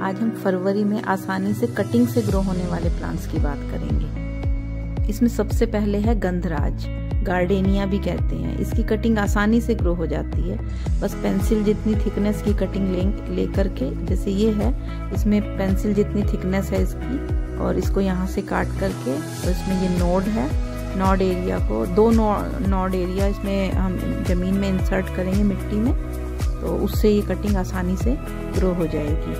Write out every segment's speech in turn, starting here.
आज हम फरवरी में आसानी से कटिंग से ग्रो होने वाले प्लांट्स की बात करेंगे। इसमें सबसे पहले है गंधराज, गार्डेनिया भी कहते हैं। इसकी कटिंग आसानी से ग्रो हो जाती है, बस पेंसिल जितनी थिकनेस की कटिंग ले करके, जैसे ये है, इसमें पेंसिल जितनी थिकनेस है इसकी, और इसको यहाँ से काट करके, और इसमें ये नोड है, नोड एरिया को दो नोड एरिया इसमें हम ज़मीन में इंसर्ट करेंगे मिट्टी में, तो उससे ये कटिंग आसानी से ग्रो हो जाएगी।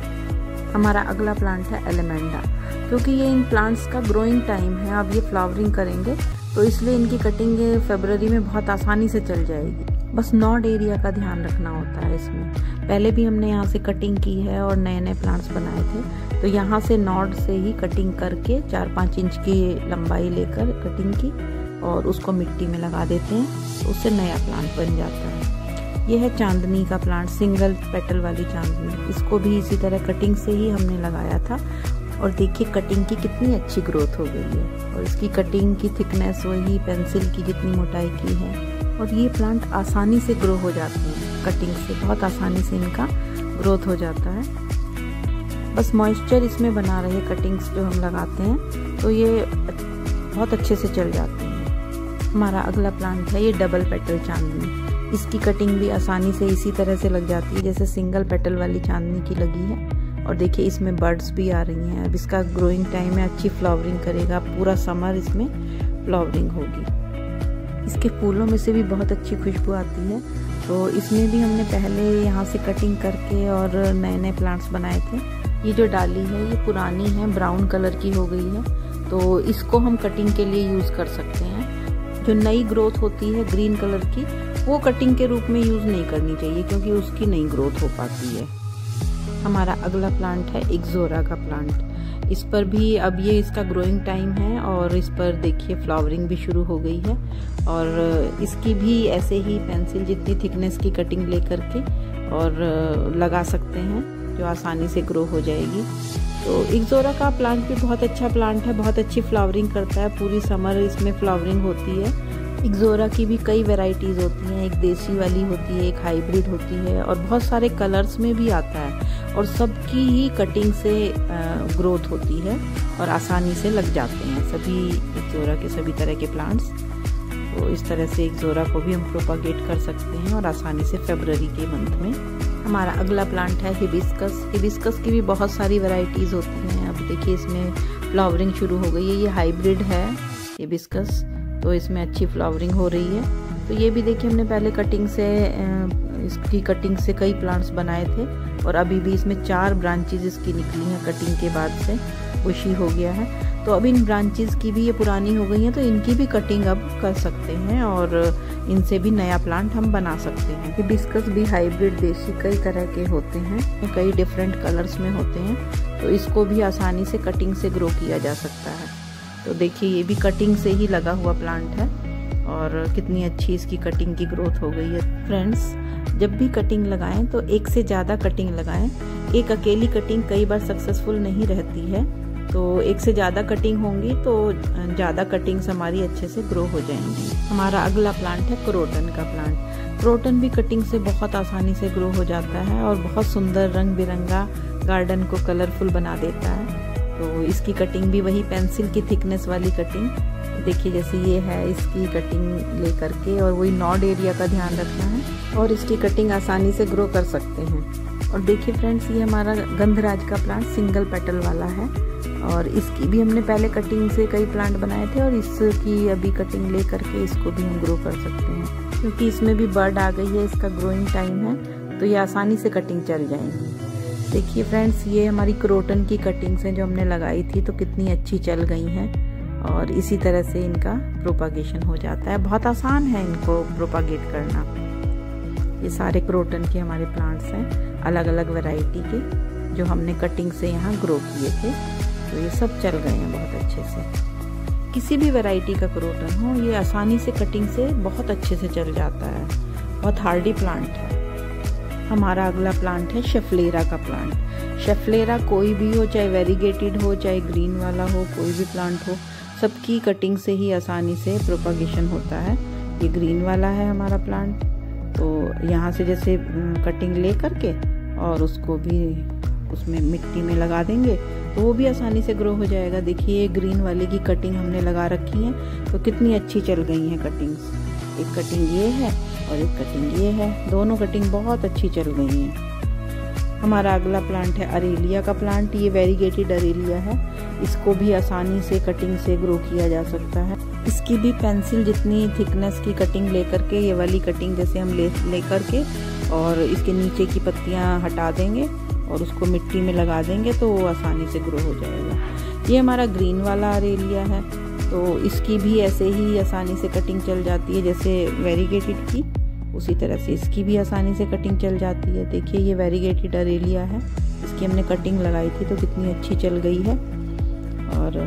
हमारा अगला प्लांट है एलिमेंडा। क्योंकि ये इन प्लांट्स का ग्रोइंग टाइम है, अब ये फ्लावरिंग करेंगे, तो इसलिए इनकी कटिंग फरवरी में बहुत आसानी से चल जाएगी। बस नोड एरिया का ध्यान रखना होता है इसमें। पहले भी हमने यहाँ से कटिंग की है और नए नए प्लांट्स बनाए थे, तो यहाँ से नोड से ही कटिंग करके 4-5 इंच की लंबाई लेकर कटिंग की और उसको मिट्टी में लगा देते हैं, तो उससे नया प्लांट बन जाता है। यह है चांदनी का प्लांट, सिंगल पेटल वाली चांदनी। इसको भी इसी तरह कटिंग से ही हमने लगाया था, और देखिए कटिंग की कितनी अच्छी ग्रोथ हो गई है, और इसकी कटिंग की थिकनेस वही पेंसिल की जितनी मोटाई की है, और ये प्लांट आसानी से ग्रो हो जाते हैं कटिंग से, बहुत आसानी से इनका ग्रोथ हो जाता है। बस मॉइस्चर इसमें बना रहे कटिंग्स जो हम लगाते हैं, तो ये बहुत अच्छे से चल जाती हैं। हमारा अगला प्लांट है ये डबल पेटल चांदनी। इसकी कटिंग भी आसानी से इसी तरह से लग जाती है जैसे सिंगल पेटल वाली चांदनी की लगी है, और देखिए इसमें बर्ड्स भी आ रही हैं। अब इसका ग्रोइंग टाइम है, अच्छी फ्लावरिंग करेगा, पूरा समर इसमें फ्लावरिंग होगी। इसके फूलों में से भी बहुत अच्छी खुशबू आती है, तो इसमें भी हमने पहले यहाँ से कटिंग करके और नए नए प्लांट्स बनाए थे। ये जो डाली है ये पुरानी है, ब्राउन कलर की हो गई है, तो इसको हम कटिंग के लिए यूज़ कर सकते हैं। जो नई ग्रोथ होती है ग्रीन कलर की, वो कटिंग के रूप में यूज़ नहीं करनी चाहिए, क्योंकि उसकी नई ग्रोथ हो पाती है। हमारा अगला प्लांट है इक्ज़ोरा का प्लांट। इस पर भी अब ये इसका ग्रोइंग टाइम है, और इस पर देखिए फ्लावरिंग भी शुरू हो गई है, और इसकी भी ऐसे ही पेंसिल जितनी थिकनेस की कटिंग ले करके और लगा सकते हैं, जो आसानी से ग्रो हो जाएगी। तो इक्ज़ोरा का प्लांट भी बहुत अच्छा प्लांट है, बहुत अच्छी फ्लावरिंग करता है, पूरी समर इसमें फ्लावरिंग होती है। इक्ज़ोरा की भी कई वैरायटीज़ होती हैं, एक देसी वाली होती है, एक हाइब्रिड होती है, और बहुत सारे कलर्स में भी आता है, और सबकी ही कटिंग से ग्रोथ होती है और आसानी से लग जाते हैं सभी इक्ज़ोरा के सभी तरह के प्लांट्स। तो इस तरह से इक्ज़ोरा को भी हम प्रोपागेट कर सकते हैं और आसानी से फरवरी के मंथ में। हमारा अगला प्लांट है हिबिस्कस। हिबिस्कस की भी बहुत सारी वैरायटीज़ होती हैं। अब देखिए इसमें फ्लावरिंग शुरू हो गई है, ये हाइब्रिड है हिबिस्कस, तो इसमें अच्छी फ्लावरिंग हो रही है। तो ये भी देखिए हमने पहले कटिंग से इसकी कटिंग से कई प्लांट्स बनाए थे, और अभी भी इसमें 4 ब्रांचेज इसकी निकली हैं कटिंग के बाद से, बुशी हो गया है। तो अब इन ब्रांचेज की भी ये पुरानी हो गई हैं, तो इनकी भी कटिंग अब कर सकते हैं, और इनसे भी नया प्लांट हम बना सकते हैं। हिबिस्कस भी हाइब्रिड देसी कई तरह के होते हैं, कई डिफरेंट कलर्स में होते हैं, तो इसको भी आसानी से कटिंग से ग्रो किया जा सकता है। तो देखिए ये भी कटिंग से ही लगा हुआ प्लांट है, और कितनी अच्छी इसकी कटिंग की ग्रोथ हो गई है। फ्रेंड्स, जब भी कटिंग लगाएं तो एक से ज़्यादा कटिंग लगाएं। एक अकेली कटिंग कई बार सक्सेसफुल नहीं रहती है, तो एक से ज़्यादा कटिंग होंगी तो ज़्यादा कटिंग्स हमारी अच्छे से ग्रो हो जाएंगी। हमारा अगला प्लांट है क्रोटन का प्लांट। क्रोटन भी कटिंग से बहुत आसानी से ग्रो हो जाता है, और बहुत सुंदर रंग बिरंगा गार्डन को कलरफुल बना देता है। तो इसकी कटिंग भी वही पेंसिल की थिकनेस वाली कटिंग, देखिए जैसे ये है, इसकी कटिंग ले करके, और वही नोड एरिया का ध्यान रखना है, और इसकी कटिंग आसानी से ग्रो कर सकते हैं। और देखिए फ्रेंड्स, ये हमारा गंधराज का प्लांट सिंगल पेटल वाला है, और इसकी भी हमने पहले कटिंग से कई प्लांट बनाए थे, और इसकी अभी कटिंग ले करके इसको भी हम ग्रो कर सकते हैं, क्योंकि इसमें भी बर्ड आ गई है, इसका ग्रोइंग टाइम है, तो ये आसानी से कटिंग चल जाएंगी। देखिए फ्रेंड्स, ये हमारी क्रोटन की कटिंग्स हैं जो हमने लगाई थी, तो कितनी अच्छी चल गई हैं, और इसी तरह से इनका प्रोपागेशन हो जाता है। बहुत आसान है इनको प्रोपागेट करना। ये सारे क्रोटन के हमारे प्लांट्स हैं, अलग अलग वैरायटी के, जो हमने कटिंग से यहाँ ग्रो किए थे, तो ये सब चल गए हैं बहुत अच्छे से। किसी भी वैरायटी का क्रोटन हो, ये आसानी से कटिंग से बहुत अच्छे से चल जाता है, बहुत हार्डी प्लांट है। हमारा अगला प्लांट है शेफलेरा का प्लांट। शेफलेरा कोई भी हो, चाहे वेरीगेटेड हो, चाहे ग्रीन वाला हो, कोई भी प्लांट हो, सबकी कटिंग से ही आसानी से प्रोपागेशन होता है। ये ग्रीन वाला है हमारा प्लांट, तो यहाँ से जैसे कटिंग ले करके और उसको भी उसमें मिट्टी में लगा देंगे तो वो भी आसानी से ग्रो हो जाएगा। देखिए ग्रीन वाले की कटिंग हमने लगा रखी है तो कितनी अच्छी चल गई हैं कटिंग्स। एक कटिंग ये है और एक कटिंग ये है, दोनों कटिंग बहुत अच्छी चल गई हैं। हमारा अगला प्लांट है अरेलिया का प्लांट। ये वेरीगेटेड अरेलिया है, इसको भी आसानी से कटिंग से ग्रो किया जा सकता है। इसकी भी पेंसिल जितनी थिकनेस की कटिंग लेकर के, ये वाली कटिंग जैसे हम लेकर के और इसके नीचे की पत्तियां हटा देंगे और उसको मिट्टी में लगा देंगे तो वो आसानी से ग्रो हो जाएगा। ये हमारा ग्रीन वाला अरेलिया है तो इसकी भी ऐसे ही आसानी से कटिंग चल जाती है जैसे वेरीगेटेड की, उसी तरह से इसकी भी आसानी से कटिंग चल जाती है। देखिए ये वेरीगेटेड अरेलिया है, इसकी हमने कटिंग लगाई थी तो कितनी अच्छी चल गई है। और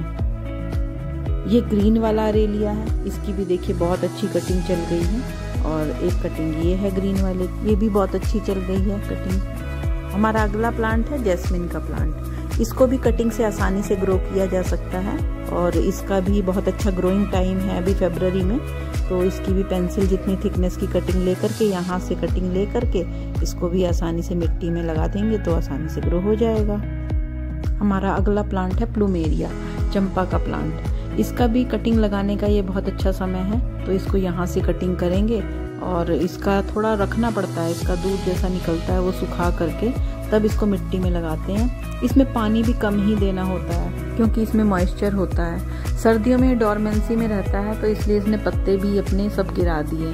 ये ग्रीन वाला अरेलिया है, इसकी भी देखिए बहुत अच्छी कटिंग चल गई है। और एक कटिंग ये है ग्रीन वाले, ये भी बहुत अच्छी चल गई है कटिंग। हमारा अगला प्लांट है जैस्मिन का प्लांट। इसको भी कटिंग से आसानी से ग्रो किया जा सकता है और इसका भी बहुत अच्छा ग्रोइंग टाइम है अभी फरवरी में। तो इसकी भी पेंसिल जितनी थिकनेस की कटिंग लेकर के, यहाँ से कटिंग लेकर के इसको भी आसानी से मिट्टी में लगा देंगे तो आसानी से ग्रो हो जाएगा। हमारा अगला प्लांट है प्लूमेरिया, चंपा का प्लांट। इसका भी कटिंग लगाने का ये बहुत अच्छा समय है तो इसको यहाँ से कटिंग करेंगे और इसका थोड़ा रखना पड़ता है, इसका दूध जैसा निकलता है वो सुखा करके तब इसको मिट्टी में लगाते हैं। इसमें पानी भी कम ही देना होता है क्योंकि इसमें मॉइस्चर होता है। सर्दियों में डोरमेंसी में रहता है तो इसलिए इसने पत्ते भी अपने सब गिरा दिए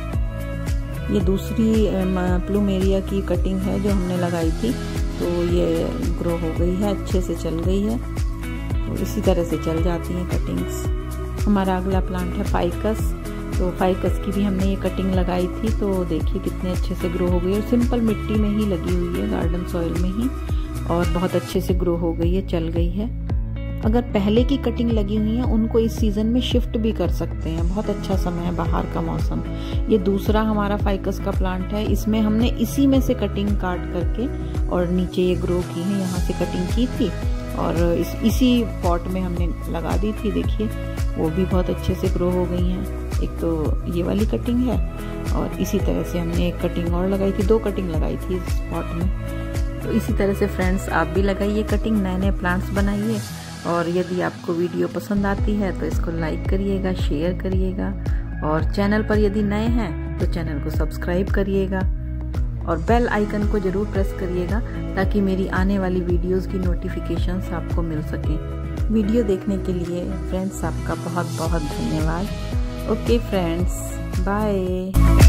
हैं। ये दूसरी प्लूमेरिया की कटिंग है जो हमने लगाई थी तो ये ग्रो हो गई है, अच्छे से चल गई है। तो इसी तरह से चल जाती हैं कटिंग्स। हमारा अगला प्लांट है फाइकस। तो फाइकस की भी हमने ये कटिंग लगाई थी तो देखिए कितने अच्छे से ग्रो हो गई है। सिंपल मिट्टी में ही लगी हुई है, गार्डन सॉइल में ही, और बहुत अच्छे से ग्रो हो गई है, चल गई है। अगर पहले की कटिंग लगी हुई है उनको इस सीजन में शिफ्ट भी कर सकते हैं, बहुत अच्छा समय है, बाहर का मौसम। ये दूसरा हमारा फाइकस का प्लांट है, इसमें हमने इसी में से कटिंग काट करके और नीचे ये ग्रो की है, यहाँ से कटिंग की थी और इसी पॉट में हमने लगा दी थी। देखिए वो भी बहुत अच्छे से ग्रो हो गई हैं। एक तो ये वाली कटिंग है और इसी तरह से हमने एक कटिंग और लगाई थी, 2 कटिंग लगाई थी इस पॉट में। तो इसी तरह से फ्रेंड्स आप भी लगाइए कटिंग, नए नए प्लांट्स बनाइए। और यदि आपको वीडियो पसंद आती है तो इसको लाइक करिएगा, शेयर करिएगा और चैनल पर यदि नए हैं तो चैनल को सब्सक्राइब करिएगा और बेल आइकन को जरूर प्रेस करिएगा ताकि मेरी आने वाली वीडियोस की नोटिफिकेशंस आपको मिल सकें। वीडियो देखने के लिए फ्रेंड्स आपका बहुत बहुत धन्यवाद। Okay friends, bye.